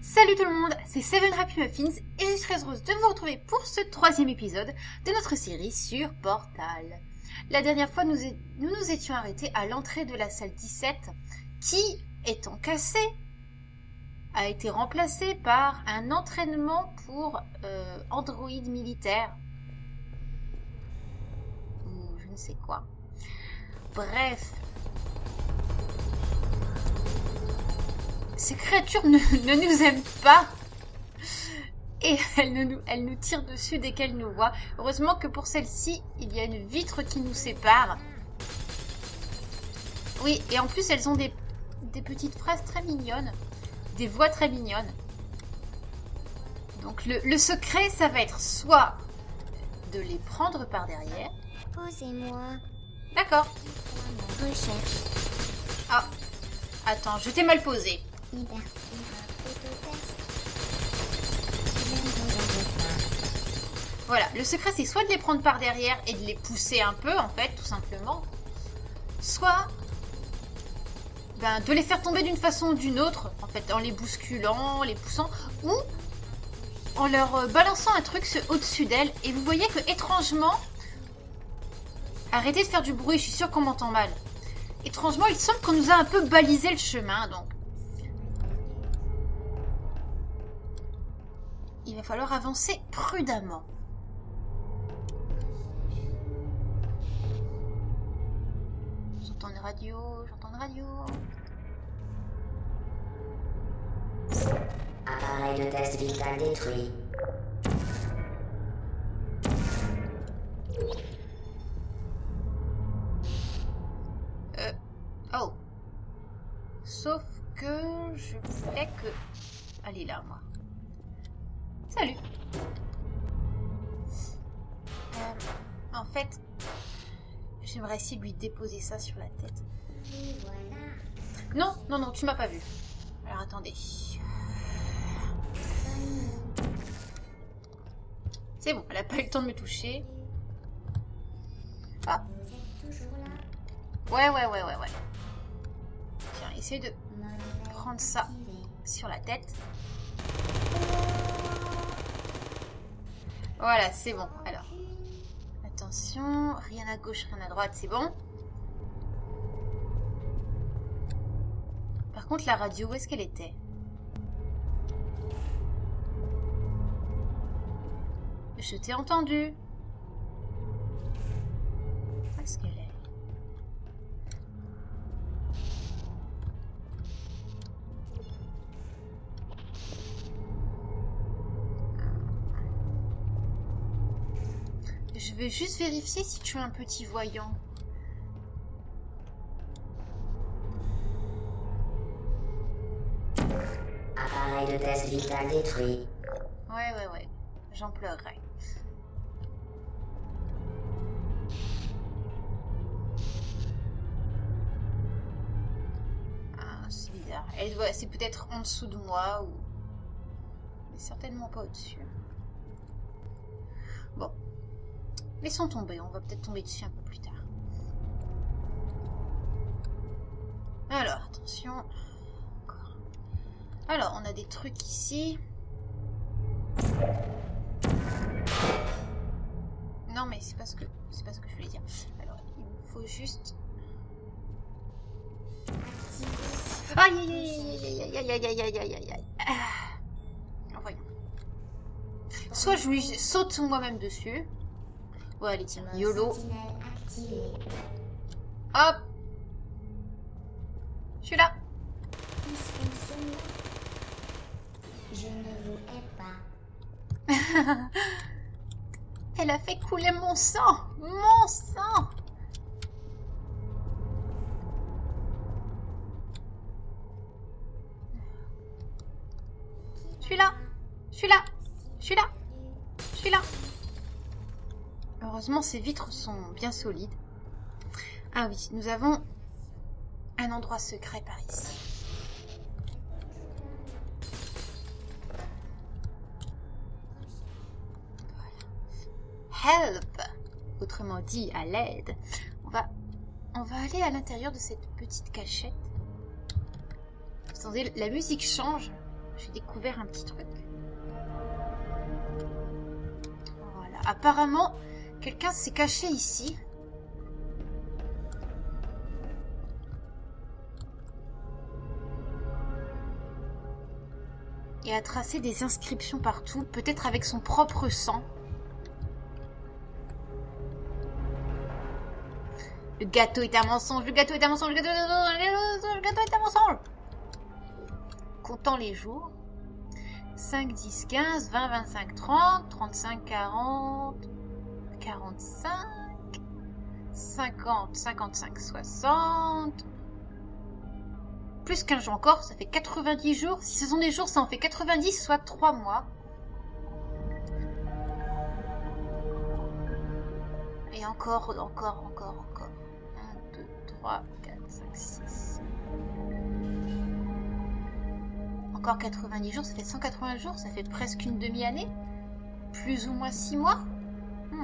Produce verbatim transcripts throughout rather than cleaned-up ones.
Salut tout le monde, c'est Seven Happy Muffins et je suis très heureuse de vous retrouver pour ce troisième épisode de notre série sur Portal. La dernière fois, nous é- nous, nous étions arrêtés à l'entrée de la salle dix-sept qui, étant cassée, a été remplacée par un entraînement pour euh, androïdes militaires. Ou je ne sais quoi. Bref. Ces créatures ne, ne nous aiment pas et elles, ne nous, elles nous tirent dessus dès qu'elles nous voient. Heureusement que pour celle-ci, il y a une vitre qui nous sépare. Oui, et en plus, elles ont des, des petites phrases très mignonnes, des voix très mignonnes. Donc le, le secret, ça va être soit de les prendre par derrière. Posez-moi. D'accord. Recherche. Ah, attends, je t'ai mal posé. Liberté. Voilà, le secret c'est soit de les prendre par derrière et de les pousser un peu en fait, tout simplement. Soit ben, de les faire tomber d'une façon ou d'une autre, en fait, en les bousculant, en les poussant, ou en leur balançant un truc au-dessus d'elles. Et vous voyez que étrangement, arrêtez de faire du bruit, je suis sûre qu'on m'entend mal. Étrangement, il semble qu'on nous a un peu balisé le chemin, donc. Il va falloir avancer prudemment. J'entends une radio, j'entends une radio. Appareil de test vital détruit. Euh, oh. Sauf que je voulais que... Allez là, moi. Salut. Euh, en fait, j'aimerais essayer de lui déposer ça sur la tête. Non, non, non, tu m'as pas vu. Alors attendez. C'est bon, elle a pas eu le temps de me toucher. Ah. Ouais, ouais, ouais, ouais, ouais. Tiens, essaye de prendre ça sur la tête. Voilà, c'est bon. Alors, attention, rien à gauche, rien à droite, c'est bon. Par contre, la radio, où est-ce qu'elle était? Je t'ai entendu. Où est-ce qu'elle est? Je vais juste vérifier si tu es un petit voyant. Appareil de test vital détruit. Ouais, ouais, ouais. J'en pleurerai. Ah, c'est bizarre. Elle doit... C'est peut-être en dessous de moi ou... Mais certainement pas au-dessus. Bon. Laissons tomber, on va peut-être tomber dessus un peu plus tard. Alors, attention. Encore. Alors, on a des trucs ici. Non, mais c'est pas ce que c'est pas ce que je voulais dire. Alors, il me faut juste... Aïe, aïe, aïe, aïe, aïe, aïe, aïe, aïe, aïe, aïe, aïe. Ah. Voyons. Soit je lui saute moi-même dessus. Ouais, allez, tiens, YOLO. Hop. Je suis là. Je ne vous hais pas. Elle a fait couler mon sang. Mon sang. Je suis là. Je suis là. Je suis là. Je suis là. Heureusement, ces vitres sont bien solides. Ah oui, nous avons un endroit secret par ici. Voilà. Help, autrement dit à l'aide. On va, on va aller à l'intérieur de cette petite cachette. Attendez, la musique change. j'ai découvert un petit truc. Voilà. Apparemment, quelqu'un s'est caché ici. Et a tracé des inscriptions partout, peut-être avec son propre sang. Le gâteau est un mensonge, le gâteau est un mensonge, le gâteau est un mensonge, le gâteau est un mensonge. Comptant les jours. cinq, dix, quinze, vingt, vingt-cinq, trente, trente-cinq, quarante, quarante-cinq, cinquante, cinquante-cinq, soixante. Plus quinze jours encore, ça fait quatre-vingt-dix jours. Si ce sont des jours, ça en fait quatre-vingt-dix, soit trois mois. Et encore, encore, encore, encore. un, deux, trois, quatre, cinq, six. Encore quatre-vingt-dix jours, ça fait cent quatre-vingts jours, ça fait presque une demi-année. Plus ou moins six mois. Hmm.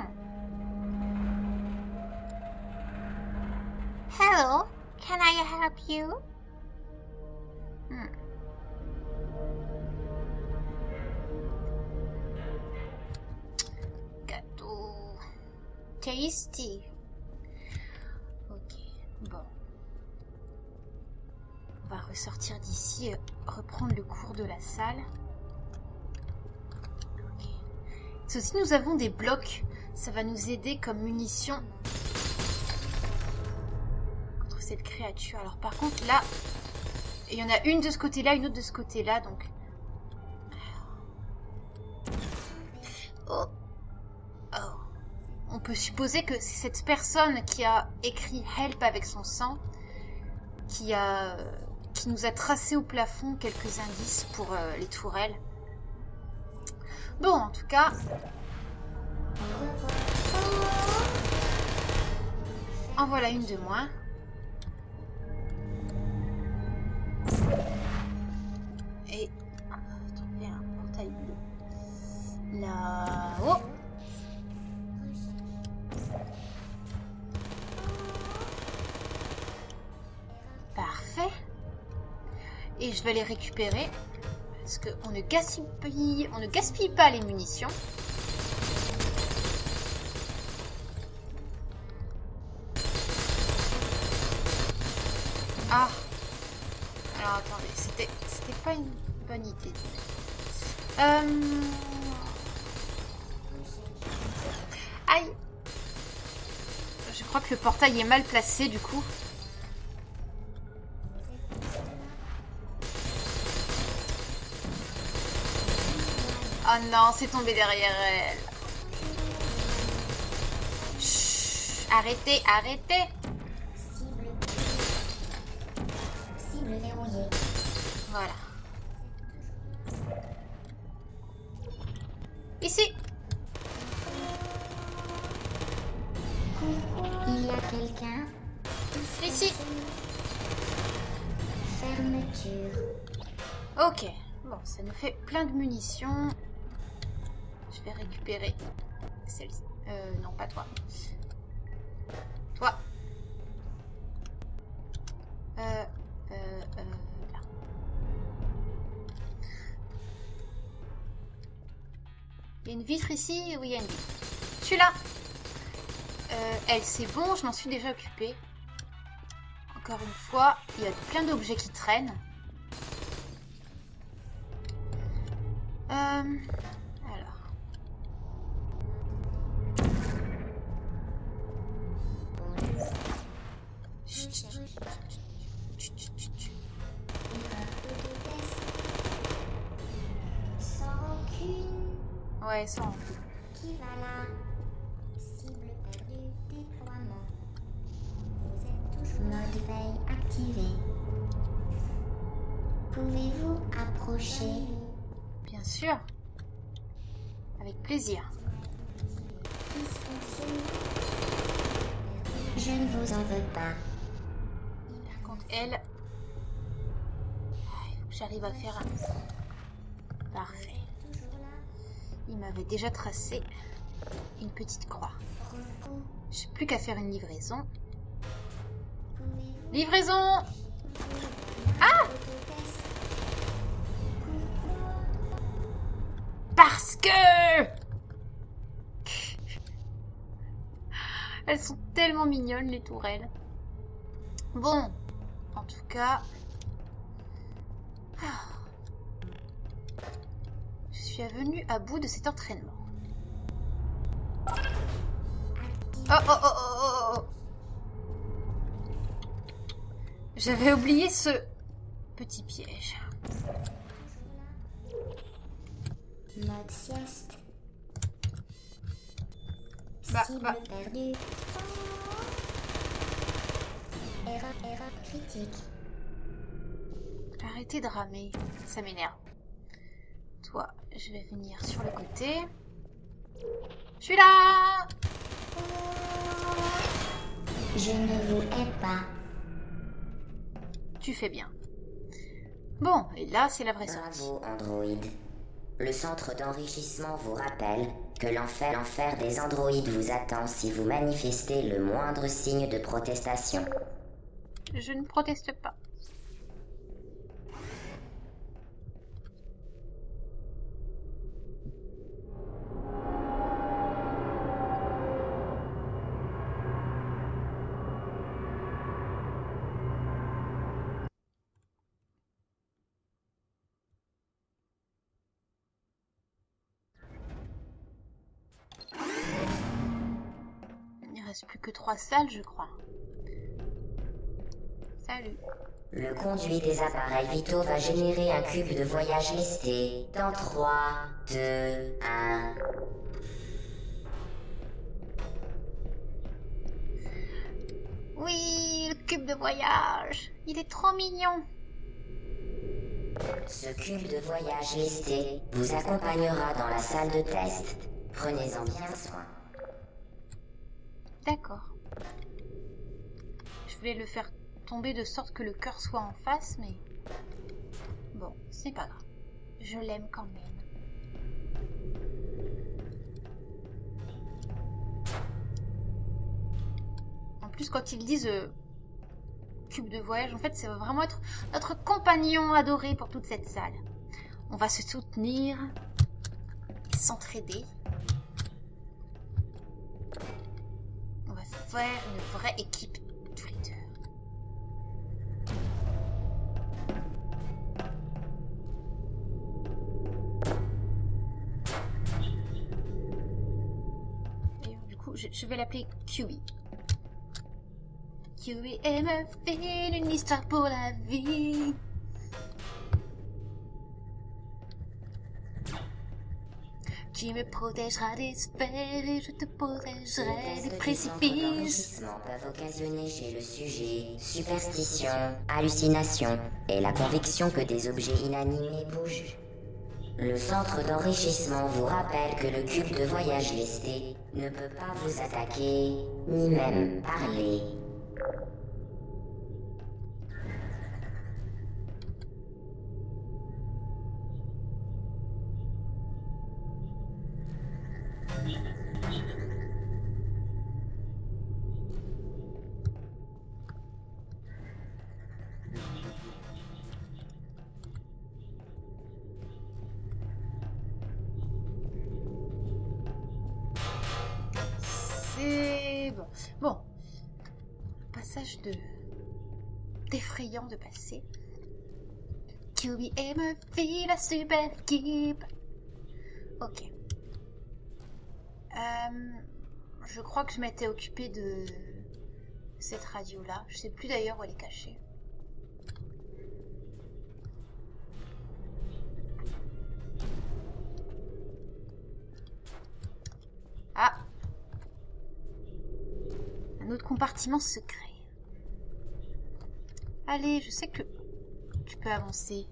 Hello, can I help you? Hmm. Gâteau. Tasty. Ok, bon. On va ressortir d'ici, reprendre le cours de la salle. Ok. Ceci, nous avons des blocs. Ça va nous aider comme munition contre cette créature. Alors par contre, là, il y en a une de ce côté-là, une autre de ce côté-là, donc... Oh. Oh. On peut supposer que c'est cette personne qui a écrit « Help » avec son sang, qui a... qui nous a tracé au plafond quelques indices pour euh, les tourelles. Bon, en tout cas... En voilà une de moins. Et... On va trouver un portail bleu. Là-haut. Parfait. Et je vais les récupérer parce qu'on ne gaspille, on ne gaspille pas les munitions. Ah. Alors attendez, c'était, c'était pas une bonne idée. Euh... Aïe. Je crois que le portail est mal placé du coup. Oh non, c'est tombé derrière elle. Chut, arrêtez, arrêtez. Cible verrouillée. Voilà. Ici. Il y a quelqu'un? Ici. Fermeture. Ok. Bon, ça nous fait plein de munitions. Je vais récupérer celle-ci. Euh, non, pas toi. Toi. Euh, euh, euh, là. Il y a une vitre ici? Oui, il y a une vitre. Je suis là. Euh, elle, c'est bon, je m'en suis déjà occupée. Encore une fois, il y a plein d'objets qui traînent. Euh, alors. Chut, chut, chut, chut, chut, chut, chut. Sans rancune. Ouais, sans. Qui va là? Cible perdue, déploiement. Vous êtes toujours mode veille activé. Pouvez-vous approcher? Bien sûr. Avec plaisir. Je ne vous en veux pas. Par contre, elle... Il faut que j'arrive à faire un... Parfait. Il m'avait déjà tracé une petite croix. Je n'ai plus qu'à faire une livraison. Livraison! Ah! queue. Elles sont tellement mignonnes, les tourelles. Bon, en tout cas... Je suis venue à bout de cet entraînement. Oh, oh, oh, oh, oh, oh. J'avais oublié ce petit piège. Mode sieste. Bah, Cible bah. perdue. Erreur, erreur critique. Arrêtez de ramer, ça m'énerve. Toi, je vais venir sur le côté. Je suis là. Je ne vous hais pas. Tu fais bien. Bon, et là, c'est la vraie sortie. Bravo, Android. Le centre d'enrichissement vous rappelle que l'enfer, l'enfer des androïdes vous attend si vous manifestez le moindre signe de protestation. Je ne proteste pas. Il ne reste plus que trois salles, je crois. Salut. Le conduit des appareils vitaux va générer un cube de voyage listé dans trois, deux, un. Oui, le cube de voyage. Il est trop mignon. Ce cube de voyage listé vous accompagnera dans la salle de test. Prenez-en bien soin. D'accord. Je voulais le faire tomber de sorte que le cœur soit en face, mais... Bon, c'est pas grave. Je l'aime quand même. En plus, quand ils disent euh, cube de voyage, en fait, ça va vraiment être notre compagnon adoré pour toute cette salle. On va se soutenir et s'entraider. On va faire une vraie équipe tous les deux. Et du coup, je, je vais l'appeler Q B. Q B et Muffin, une histoire pour la vie. Tu me protégeras des sphères et je te protégerai des précipices. Peuvent occasionner chez le sujet superstition, hallucination et la conviction que des objets inanimés bougent. Le centre d'enrichissement vous rappelle que le cube de voyage listé ne peut pas vous attaquer, ni même parler. C'est bon. Bon. Passage de... d'effrayant de passer. Q B et Muffy, la super équipe. Ok. Euh, je crois que je m'étais occupée de cette radio-là. Je sais plus d'ailleurs où elle est cachée. Ah! Un autre compartiment secret. Allez, je sais que tu peux avancer.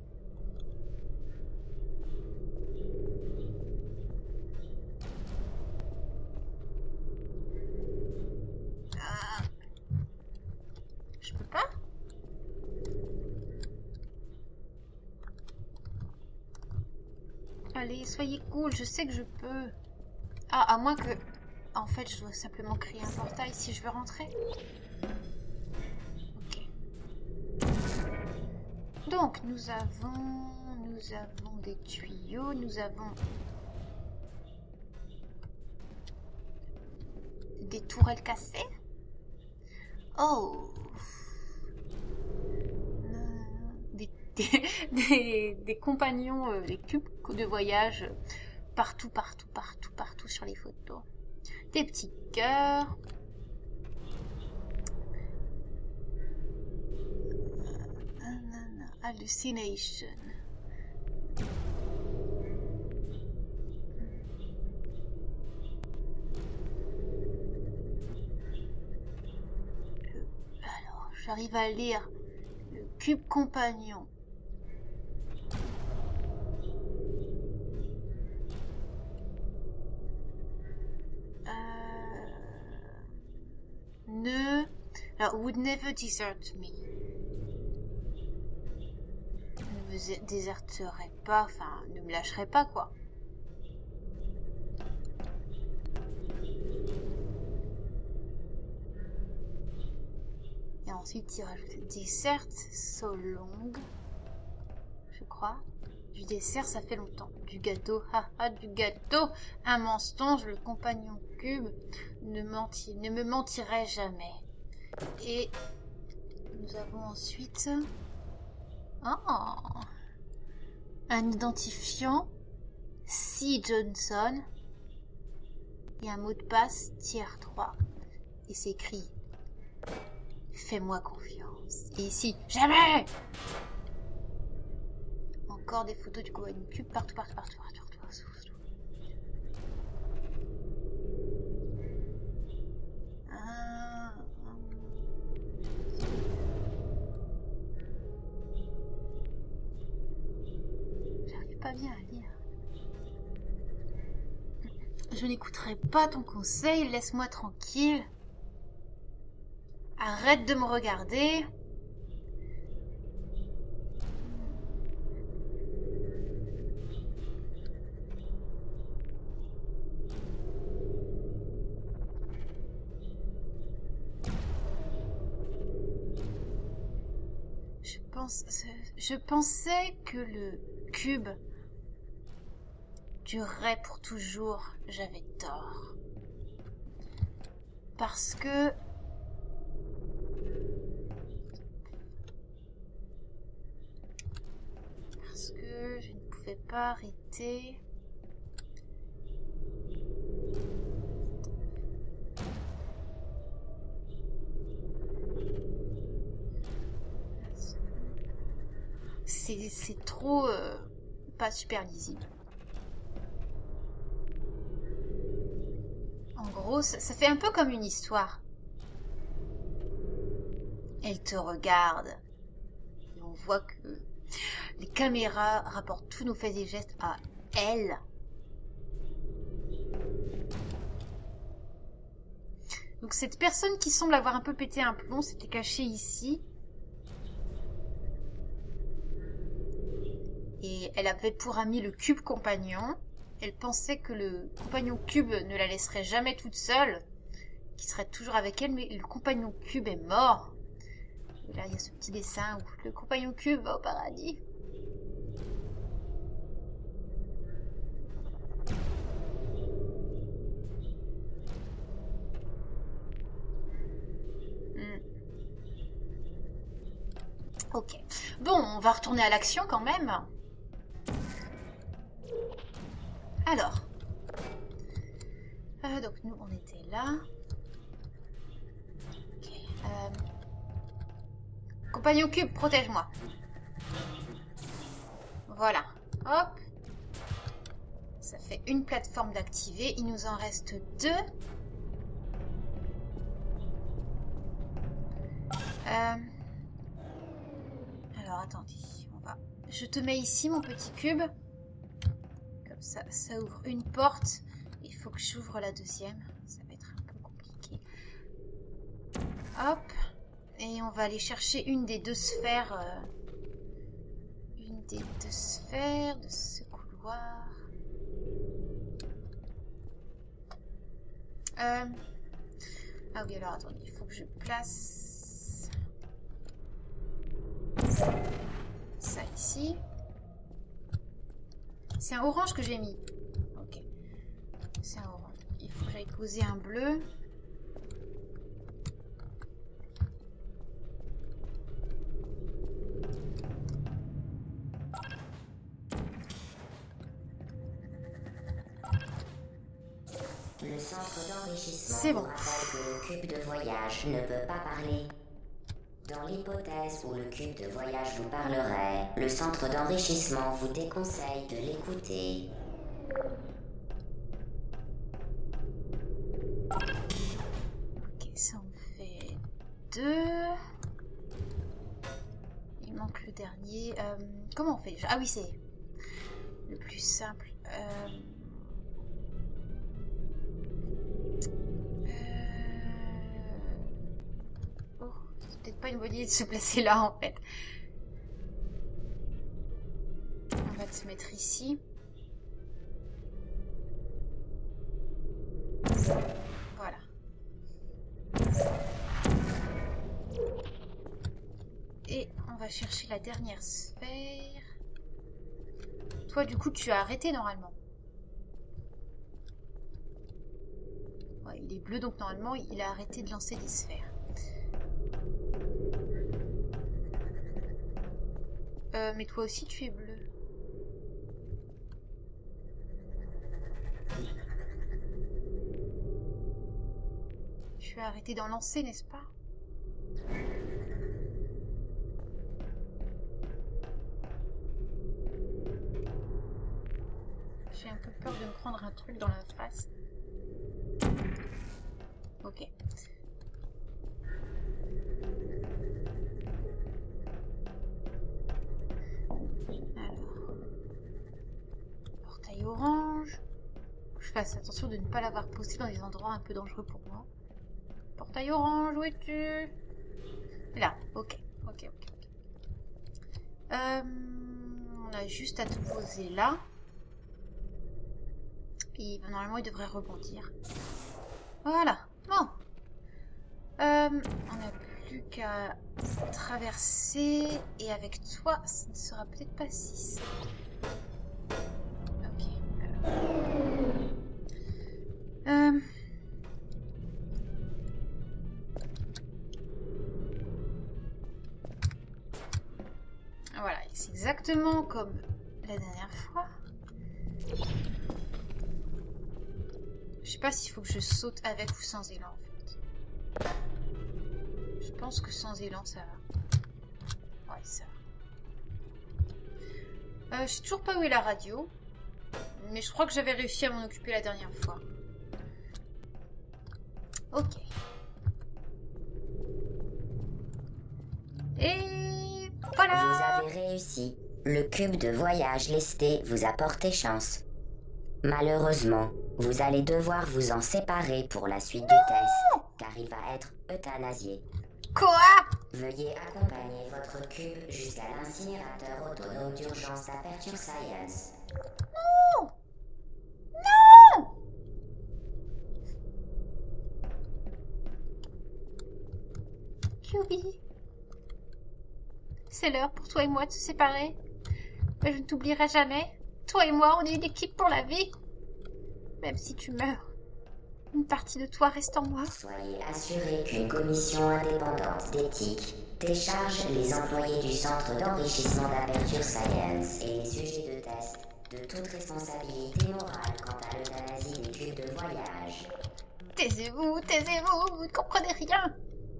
Ah. Je peux pas? Allez, soyez cool, je sais que je peux. Ah, à moins que... En fait, je dois simplement créer un portail si je veux rentrer. Ok. Donc, nous avons... Nous avons des tuyaux, nous avons Des tourelles cassées? Oh. Des, des, des, des compagnons, euh, des cubes de voyage euh, partout, partout, partout, partout sur les photos. Des petits cœurs. Hallucination. Alors, j'arrive à lire le cube compagnon. Euh... Ne... Alors, would never desert me. Ne me déserterait pas, enfin, ne me lâcherait pas, quoi. Et ensuite, il rajoute dessert, so long, je crois. Du dessert, ça fait longtemps. Du gâteau, haha, du gâteau. Un mensonge, le compagnon cube ne, menti, ne me mentirait jamais. Et nous avons ensuite... Oh, un identifiant, C. Johnson, et un mot de passe, tiers trois. Et c'est écrit, fais-moi confiance. Et ici, jamais! Encore des photos du compagnon cube, partout, partout, partout, partout, partout, partout. Ah, j'arrive pas bien à lire. Je n'écouterai pas ton conseil, laisse-moi tranquille. Arrête de me regarder. Je pense, je pensais que le cube durerait pour toujours. J'avais tort. Parce que Parce que je ne pouvais pas arrêter. C'est, c'est trop euh, pas super lisible. En gros, ça, ça fait un peu comme une histoire. Elle te regarde. Et on voit que les caméras rapportent tous nos faits et gestes à elle. Donc cette personne qui semble avoir un peu pété un plomb s'était cachée ici. Et elle avait pour ami le cube compagnon. Elle pensait que le compagnon cube ne la laisserait jamais toute seule, qu'il serait toujours avec elle, mais le compagnon cube est mort. Et là, il y a ce petit dessin où le compagnon cube va au paradis. Hmm. Ok. Bon, on va retourner à l'action quand même. Alors, euh, donc nous on était là. Ok. Euh, compagnon cube, protège-moi. Voilà. Hop. Ça fait une plateforme d'activer. Il nous en reste deux. Euh, alors attendez, on va. Je te mets ici mon petit cube. Ça, ça ouvre une porte. Il faut que j'ouvre la deuxième. Ça va être un peu compliqué. Hop. Et on va aller chercher une des deux sphères. Euh, une des deux sphères de ce couloir. Euh... Ah oui, alors attendez. Il faut que je place ça, ça ici. C'est un orange que j'ai mis. Ok. C'est un orange. Il faut que j'aille poser un bleu. Le centre d'enrichissement C'est bon. vous rappelle que le cube de voyage ne peut pas parler. Dans l'hypothèse où le cube de voyage vous parlerait, le centre d'enrichissement vous déconseille de l'écouter. Ok, ça en fait deux. Il manque le dernier. Euh, comment on fait déjà? Ah oui, c'est le plus simple. Euh... Euh... Oh, c'est peut-être pas une bonne idée de se placer là en fait. On va se mettre ici. Voilà. Et on va chercher la dernière sphère. Toi, du coup, tu as arrêté normalement. Ouais, il est bleu, donc normalement, il a arrêté de lancer des sphères. Euh, mais toi aussi, tu es bleu. Tu as arrêté d'en lancer, n'est-ce pas? J'ai un peu peur de me prendre un truc dans la face. Ok. Alors. Portail orange. Je fasse attention de ne pas l'avoir posté dans des endroits un peu dangereux pour moi. Portail orange, où es-tu? Là, ok. Ok, ok, ok. Euh, on a juste à te poser là. Et normalement, il devrait rebondir. Voilà. Bon. Euh, on n'a plus qu'à traverser. Et avec toi, ça ne sera peut-être pas six. Ok. Alors. Euh... Voilà. C'est exactement comme la dernière fois. Je sais pas s'il faut que je saute avec ou sans élan en fait. Je pense que sans élan ça va. Ouais, ça va. Euh, je sais toujours pas où est la radio. Mais je crois que j'avais réussi à m'en occuper la dernière fois. Ok. Et voilà. Vous avez réussi. Le cube de voyage lesté vous a porté chance. Malheureusement, vous allez devoir vous en séparer pour la suite du test, car il va être euthanasié. Quoi? Veuillez accompagner votre cube jusqu'à l'incinérateur autonome d'urgence d'Aperture Science. Non! Non! Q B. C'est l'heure pour toi et moi de se séparer. Mais je ne t'oublierai jamais. Toi et moi, on est une équipe pour la vie. Même si tu meurs, une partie de toi reste en moi. Soyez assurés qu'une commission indépendante d'éthique décharge les employés du centre d'enrichissement d'Aperture Science et les sujets de test de toute responsabilité morale quant à l'euthanasie des cubes de voyage. Taisez-vous, taisez-vous, vous ne comprenez rien.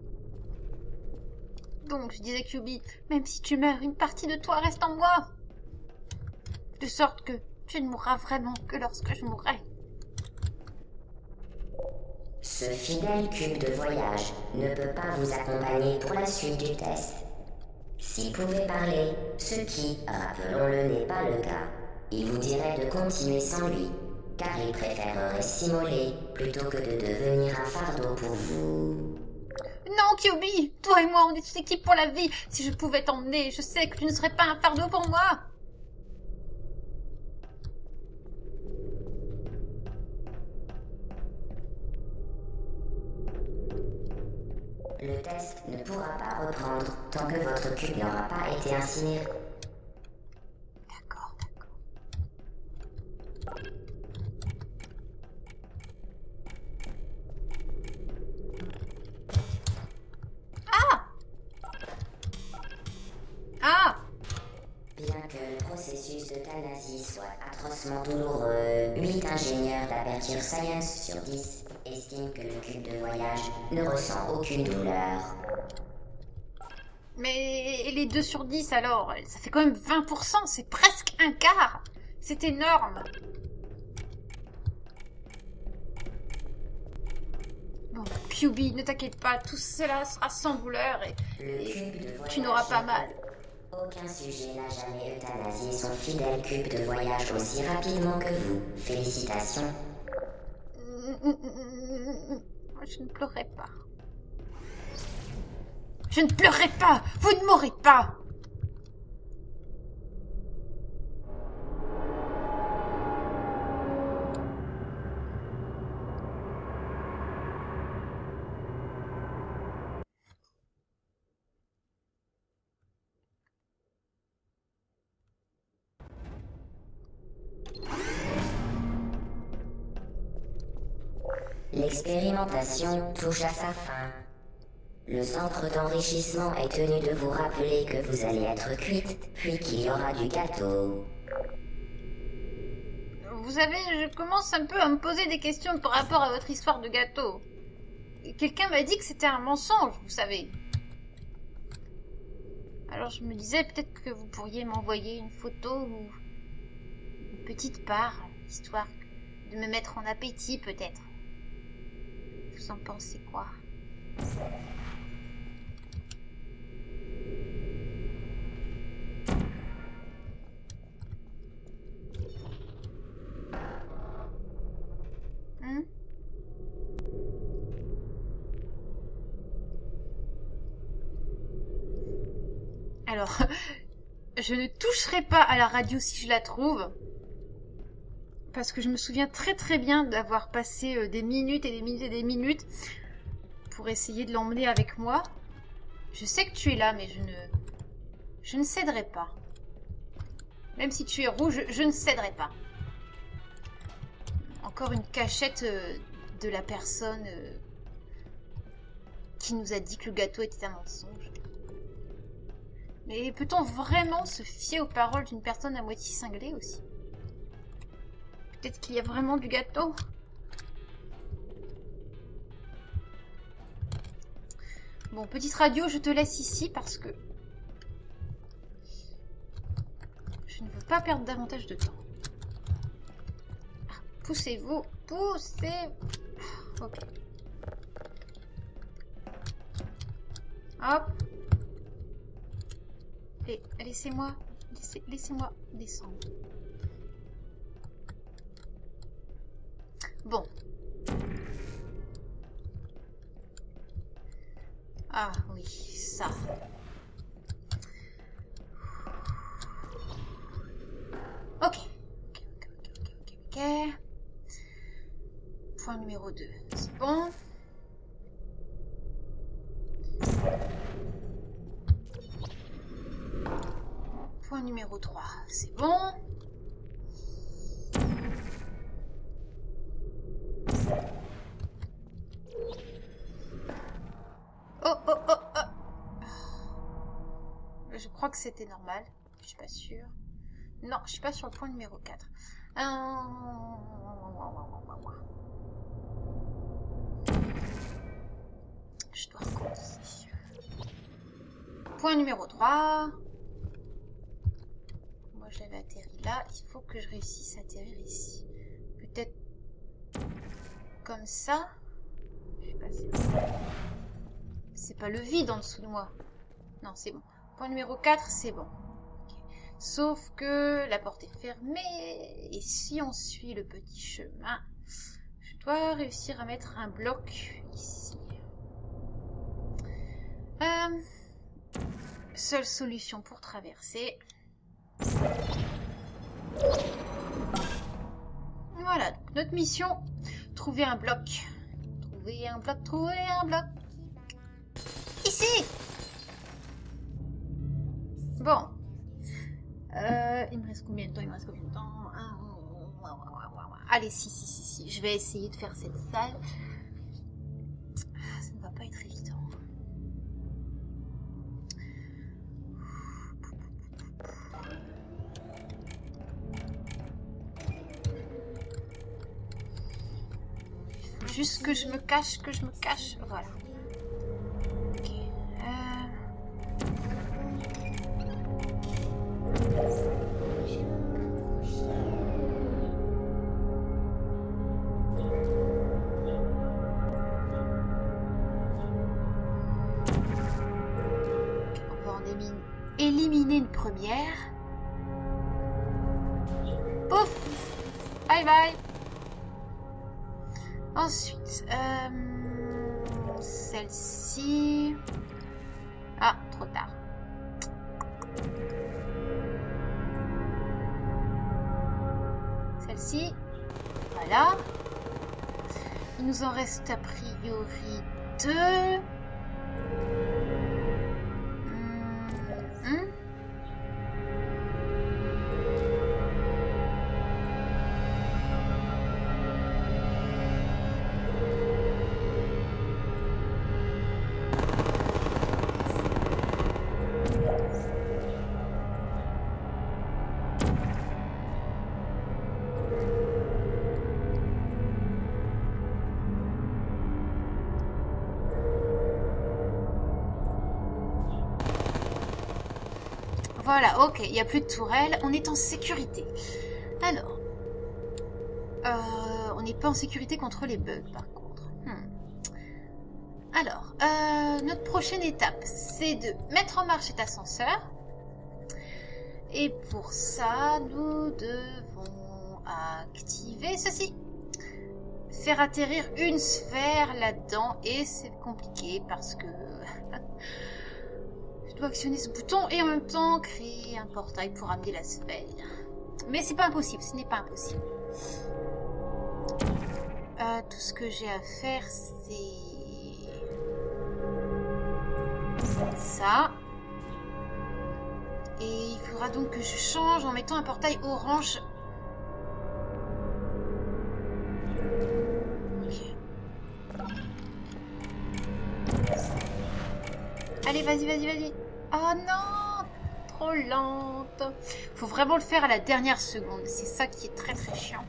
Donc, je disais Q B, même si tu meurs, une partie de toi reste en moi. De sorte que tu ne mourras vraiment que lorsque je mourrai. Ce fidèle cube de voyage ne peut pas vous accompagner pour la suite du test. S'il pouvait parler, ce qui, rappelons-le, n'est pas le cas, il vous dirait de continuer sans lui, car il préférerait s'immoler plutôt que de devenir un fardeau pour vous. Non, Q B, toi et moi, on est une équipe pour la vie. Si je pouvais t'emmener, je sais que tu ne serais pas un fardeau pour moi. Le test ne pourra pas reprendre tant que votre cube n'aura pas été incinéré. D'accord, d'accord. Ah! Ah! Bien que le processus d'euthanasie soit atrocement douloureux, huit ingénieurs d'Aperture Science sur dix estiment que le cube de voyage ne ressent aucune douleur. Mais les deux sur dix alors, ça fait quand même vingt pour cent, c'est presque un quart. C'est énorme. Bon, Q B, ne t'inquiète pas, tout cela sera sans douleur et, et tu n'auras pas mal. Aucun sujet n'a jamais euthanasié son fidèle cube de voyage aussi rapidement que vous. Félicitations. Je ne pleurerai pas. Je ne pleurerai pas. Vous ne mourrez pas. L'expérimentation touche à sa fin. Le centre d'enrichissement est tenu de vous rappeler que vous allez être cuite, puis qu'il y aura du gâteau. Vous savez, je commence un peu à me poser des questions par rapport à votre histoire de gâteau. Quelqu'un m'a dit que c'était un mensonge, vous savez. Alors je me disais peut-être que vous pourriez m'envoyer une photo ou une petite part, histoire de me mettre en appétit peut-être. Vous en pensez quoi? Hmm? Alors, je ne toucherai pas à la radio si je la trouve. Parce que je me souviens très très bien d'avoir passé des minutes et des minutes et des minutes pour essayer de l'emmener avec moi. Je sais que tu es là, mais je ne... Je ne céderai pas. Même si tu es rouge, je ne céderai pas. Encore une cachette de la personne qui nous a dit que le gâteau était un mensonge. Mais peut-on vraiment se fier aux paroles d'une personne à moitié cinglée aussi? Peut-être qu'il y a vraiment du gâteau. Bon, petite radio, je te laisse ici parce que je ne veux pas perdre davantage de temps. Ah, poussez-vous, poussez. Ok. Hop. Et laissez-moi, laissez, laissez-moi descendre. Bon. Ah oui, ça. Ok. Ok, ok, ok, ok, ok. Point numéro deux, c'est bon. Point numéro trois, c'est bon. Oh, oh, oh, oh. Je crois que c'était normal. Je suis pas sûre. Non, je suis pas sur le point numéro quatre. Euh... Je dois recommencer. Point numéro trois. Moi, j'avais atterri là. Il faut que je réussisse à atterrir ici. Peut-être comme ça. Je sais pas si... C'est pas le vide en dessous de moi. Non, c'est bon. Point numéro quatre, c'est bon. Okay. Sauf que la porte est fermée. Et si on suit le petit chemin, je dois réussir à mettre un bloc ici. Euh, seule solution pour traverser. Voilà, donc notre mission, trouver un bloc. Trouver un bloc, trouver un bloc. Ici. Bon. Euh, il me reste combien de temps? Il me reste combien de temps? Allez, si, si, si, si. Je vais essayer de faire cette salle. Ça ne va pas être évident. juste que je me cache, que je me cache. Voilà. Ok. Euh... On va en éliminer, éliminer une première. Pouf! Bye bye! Ensuite, euh, celle-ci... Ah, trop tard. Celle-ci, voilà. Il nous en reste a priori deux. Hum, hum. Voilà, ok, il n'y a plus de tourelle, on est en sécurité. Alors, euh, on n'est pas en sécurité contre les bugs par contre. Hmm. Alors, euh, notre prochaine étape, c'est de mettre en marche cet ascenseur. Et pour ça, nous devons activer ceci. Faire atterrir une sphère là-dedans, et c'est compliqué parce que... Je dois actionner ce bouton et en même temps créer un portail pour amener la sphère. Mais c'est pas impossible, ce n'est pas impossible. Euh, tout ce que j'ai à faire, c'est... ça. Et il faudra donc que je change en mettant un portail orange. Ok. Allez, vas-y, vas-y, vas-y. Oh non, trop lente. Faut vraiment le faire à la dernière seconde. C'est ça qui est très très chiant.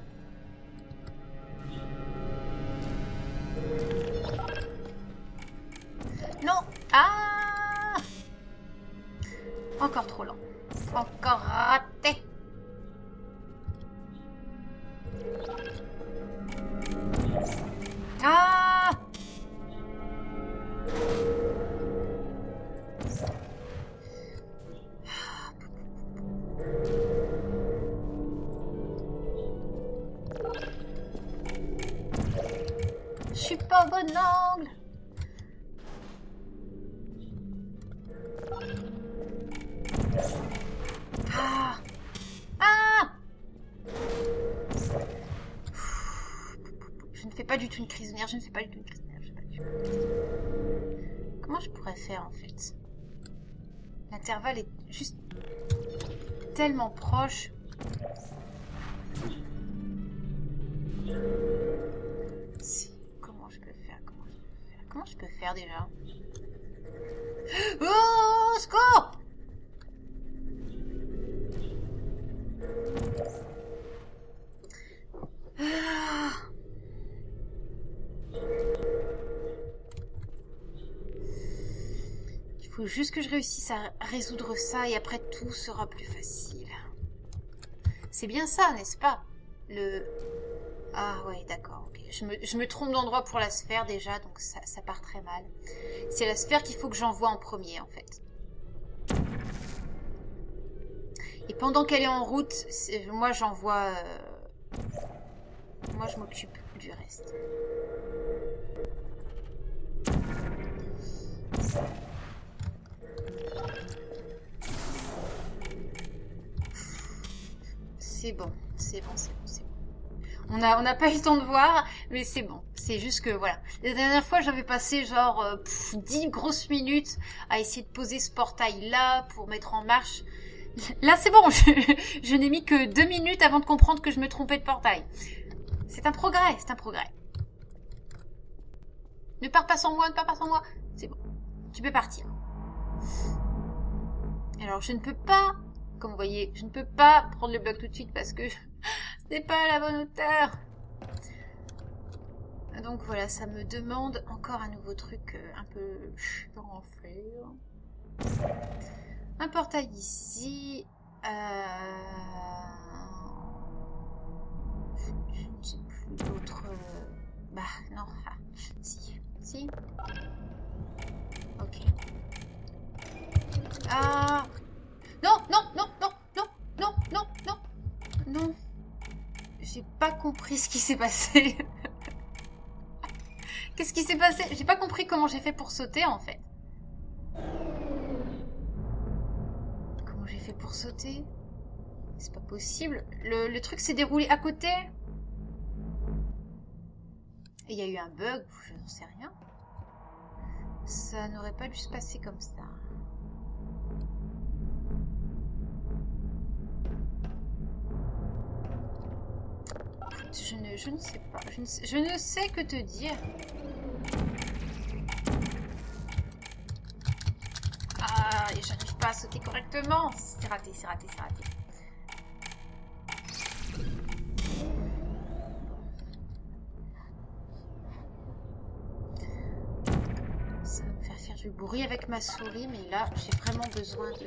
Non. Ah. Encore trop lent. Encore raté. Ah. Je suis pas au bon angle. Ah. Ah. Je ne fais pas du tout une crise de nerfs, je ne fais pas du tout une crise de nerfs. Je fais pas du tout... Comment je pourrais faire en fait? L'intervalle est juste tellement proche. Si, comment je peux faire? Comment je peux faire? Comment je peux faire déjà? Oh, secours! Ah. Il faut juste que je réussisse à résoudre ça et après tout sera plus facile. C'est bien ça, n'est-ce pas? Le... Ah ouais, d'accord. Okay. Je, me, je me trompe d'endroit pour la sphère déjà, donc ça, ça part très mal. C'est la sphère qu'il faut que j'envoie en premier, en fait. Et pendant qu'elle est en route, est, moi j'envoie... Euh... Moi je m'occupe du reste. C'est bon, c'est bon, c'est bon, c'est bon. On n'a on a pas eu le temps de voir, mais c'est bon. C'est juste que, voilà. La dernière fois, j'avais passé genre euh, pff, dix grosses minutes à essayer de poser ce portail-là pour mettre en marche. Là, c'est bon. Je, je n'ai mis que deux minutes avant de comprendre que je me trompais de portail. C'est un progrès, c'est un progrès. Ne pars pas sans moi, ne pars pas sans moi. C'est bon. Tu peux partir. Alors, je ne peux pas... Comme vous voyez, je ne peux pas prendre le bloc tout de suite parce que ce n'est pas à la bonne hauteur. Donc voilà, ça me demande encore un nouveau truc euh, un peu chiant à faire. Un portail ici. Euh... Je ne sais plus d'autres... Bah non, ah, si, si. Ok. Ah... Non, non, non, non, non, non, non, non, non. J'ai pas compris ce qui s'est passé. Qu'est-ce qui s'est passé? J'ai pas compris comment j'ai fait pour sauter en fait. Comment j'ai fait pour sauter? C'est pas possible. Le, le truc s'est déroulé à côté. Et il y a eu un bug, je n'en sais rien. Ça n'aurait pas dû se passer comme ça. Je ne, je ne sais pas. Je ne sais, je ne sais que te dire. Ah, et j'arrive pas à sauter correctement. C'est raté, c'est raté, c'est raté. Ça va me faire faire du bruit avec ma souris, mais là, j'ai vraiment besoin de...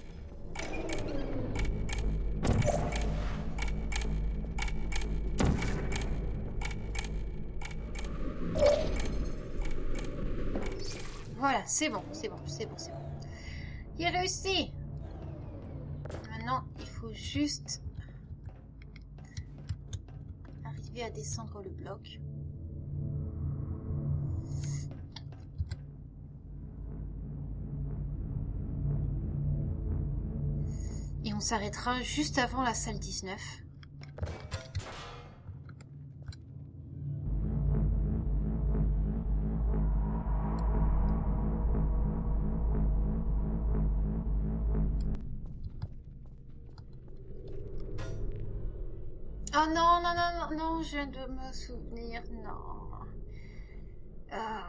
Voilà, c'est bon, c'est bon, c'est bon, c'est bon. Il a réussi. Maintenant, il faut juste arriver à descendre le bloc. Et on s'arrêtera juste avant la salle dix-neuf. Oh non, non, non, non, non, je viens de me souvenir, non. Euh...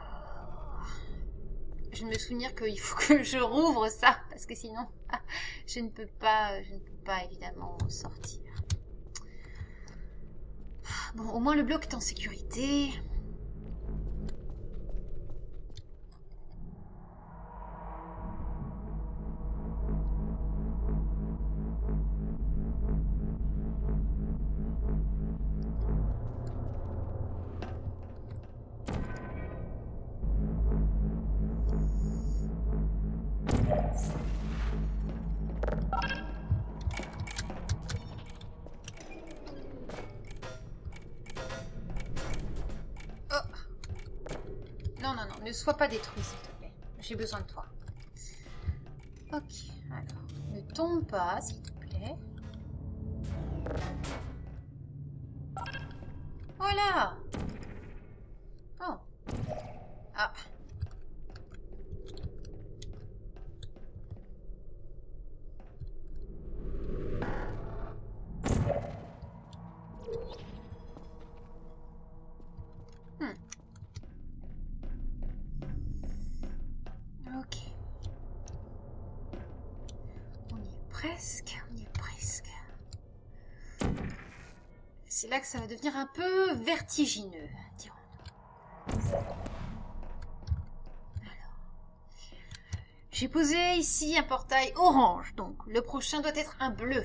Je viens de me souvenir qu'il faut que je rouvre ça, parce que sinon, je ne peux pas, je ne peux pas évidemment sortir. Bon, au moins le bloc est en sécurité. Ne sois pas détruit, s'il te plaît. J'ai besoin de toi. Ok, alors, ne tombe pas, s'il te plaît. Voilà. Oh. Ah. Presque, on y est presque. C'est là que ça va devenir un peu vertigineux, dirons-nous. Alors, j'ai posé ici un portail orange, donc le prochain doit être un bleu.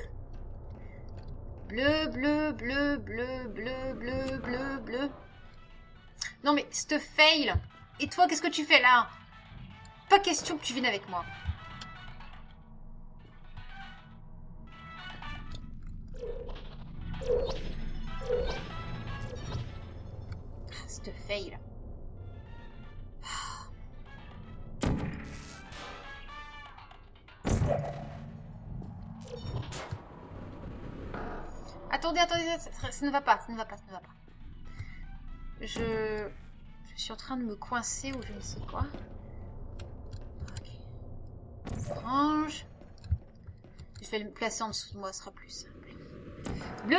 Bleu, bleu, bleu, bleu, bleu, bleu, bleu, bleu. Non mais, cette fail. Et toi, qu'est-ce que tu fais là? Pas question que tu viennes avec moi. Cette fail. Attendez, attendez, ça, ça ne va pas, ça ne va pas, ça ne va pas. Je, je suis en train de me coincer ou je ne sais quoi. Ok. Range. Je vais le placer en dessous de moi, ce sera plus simple. Bleu.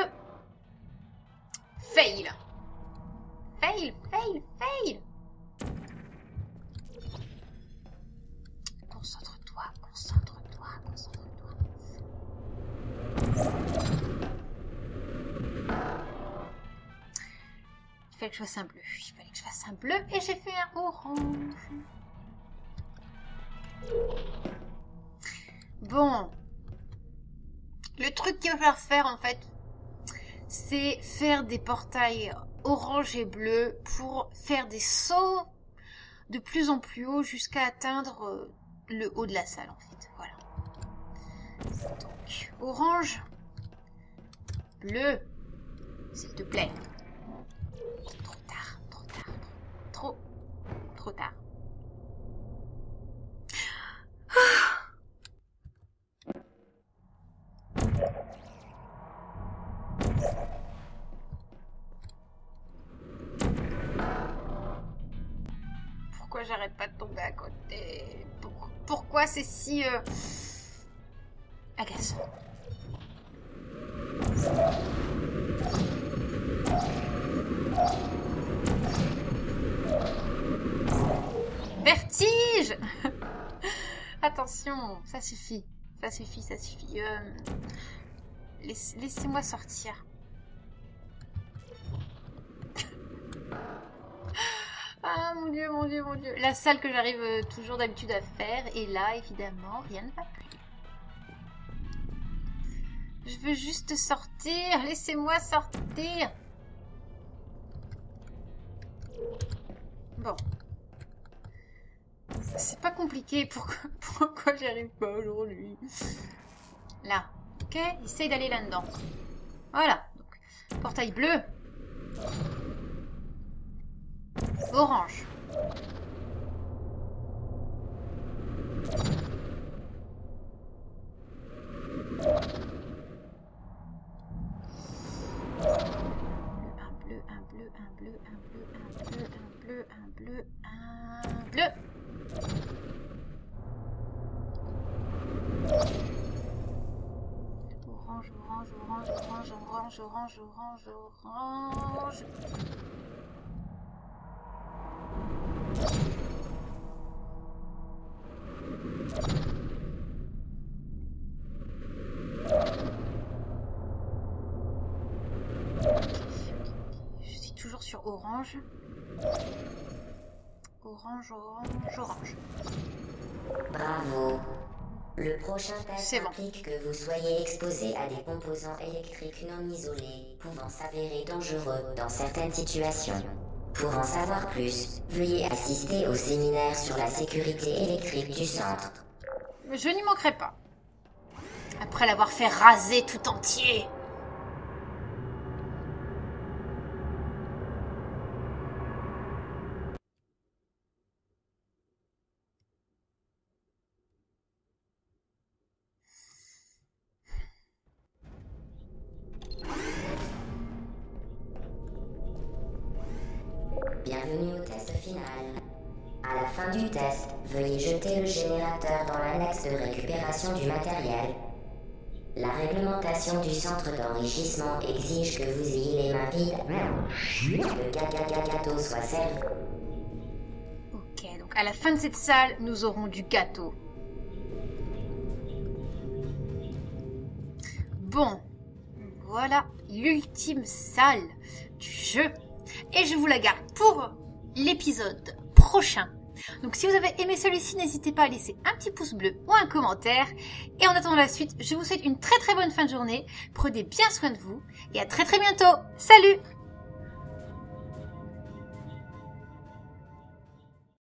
Fail. Fail, fail, fail. Concentre-toi, concentre-toi, concentre-toi. Il fallait que je fasse un bleu. Il fallait que je fasse un bleu et j'ai fait un orange. Bon. Le truc qu'il va falloir faire en fait, c'est faire des portails orange et bleu pour faire des sauts de plus en plus haut jusqu'à atteindre le haut de la salle en fait. Voilà. Donc, orange, bleu, s'il te plaît. Trop tard, trop tard, trop, trop tard. Pourquoi j'arrête pas de tomber à côté? Pour- Pourquoi c'est si euh, agaçant? Vertige. Attention, ça suffit, ça suffit, ça suffit. Euh, laisse- Laissez-moi sortir. Ah mon dieu, mon dieu, mon dieu. La salle que j'arrive euh, toujours d'habitude à faire. Et là, évidemment, rien ne va plus. Je veux juste sortir. Laissez-moi sortir. Bon. C'est pas compliqué. Pourquoi, pourquoi j'y arrive pas aujourd'hui? Là. Ok? Essaye d'aller là-dedans. Voilà. Donc, portail bleu. Orange. Un bleu, un bleu, un bleu, un bleu, un bleu, un bleu, un bleu, un bleu. Orange, orange, orange, orange, orange, orange, orange, orange. Je suis toujours sur orange. Orange, orange, orange. Bravo. Le prochain test C'est bon. implique que vous soyez exposé à des composants électriques non isolés, pouvant s'avérer dangereux dans certaines situations. Pour en savoir plus, veuillez assister au séminaire sur la sécurité électrique du centre. Je n'y manquerai pas. Après l'avoir fait raser tout entier. Bienvenue au test final. À la fin du test, veuillez jeter le générateur dans l'annexe de récupération du matériel. La réglementation du centre d'enrichissement exige que vous ayez les mains vides. Le ga- gâteau soit servi. Ok, donc à la fin de cette salle, nous aurons du gâteau. Bon, voilà l'ultime salle du jeu. Et je vous la garde pour l'épisode prochain. Donc si vous avez aimé celui-ci, n'hésitez pas à laisser un petit pouce bleu ou un commentaire. Et en attendant la suite, je vous souhaite une très très bonne fin de journée. Prenez bien soin de vous et à très très bientôt. Salut!